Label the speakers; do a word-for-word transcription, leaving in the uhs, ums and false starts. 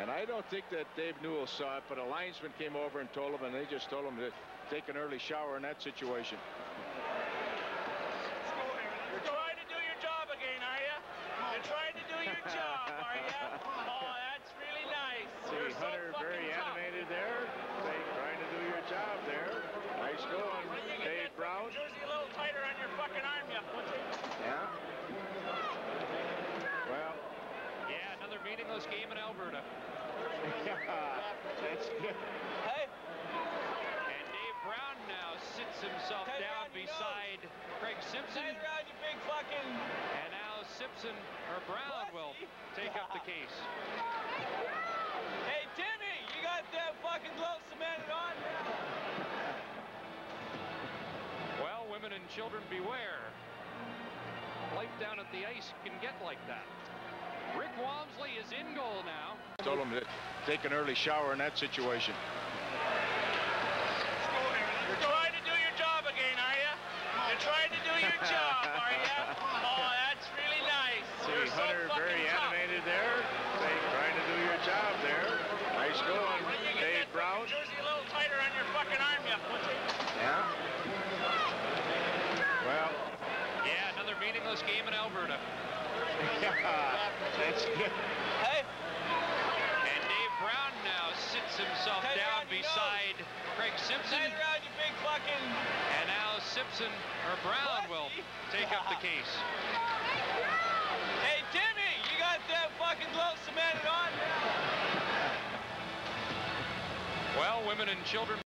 Speaker 1: And I don't think that Dave Newell saw it, but a linesman came over and told him, and they just told him to take an early shower in that situation.
Speaker 2: You're trying to do your job again, are you? You're trying to do your job, are you? Oh, that's really nice.
Speaker 1: See,
Speaker 2: You're
Speaker 1: Hunter
Speaker 2: so
Speaker 1: very
Speaker 2: tough.
Speaker 1: animated there. Say, trying to do your job there. Nice going, Dave Brown.
Speaker 2: Jersey a little tighter on your fucking arm, you pussy.
Speaker 1: Yeah. Well.
Speaker 3: Yeah, another meaningless game in Alberta.
Speaker 1: That's good.
Speaker 2: Hey.
Speaker 3: And Dave Brown now sits himself
Speaker 2: Tighter
Speaker 3: down
Speaker 2: on your
Speaker 3: beside Craig Simpson.
Speaker 2: Tighter on you big fucking...
Speaker 3: And now Simpson, or Brown, will take up the case.
Speaker 2: Hey, Timmy, you got that fucking glove cemented on now.
Speaker 3: Well, women and children beware. Life down at the ice can get like that. Rick Walmsley is in goal now.
Speaker 1: Told him to take an early shower in that situation.
Speaker 2: You're trying to do your job again, are you? You're trying to do your job, are you? Oh, that's really nice.
Speaker 1: See,
Speaker 2: You're so
Speaker 1: Hunter very
Speaker 2: tough.
Speaker 1: animated there. Say, trying to do your job there. Nice going, Dave Brown.
Speaker 2: Jersey a little tighter on your fucking arm, you pussy.
Speaker 1: Yeah. Well.
Speaker 3: Yeah, another meaningless game in Alberta.
Speaker 1: That's good.
Speaker 2: Hey.
Speaker 3: And Dave Brown now sits himself
Speaker 2: Tighter
Speaker 3: down
Speaker 2: on your
Speaker 3: beside Craig Simpson.
Speaker 2: Tighter on you big fucking...
Speaker 3: And now Simpson, or Brown, will take up the case.
Speaker 2: Hey, Timmy, you got that fucking glove cemented on now.
Speaker 3: Well, women and children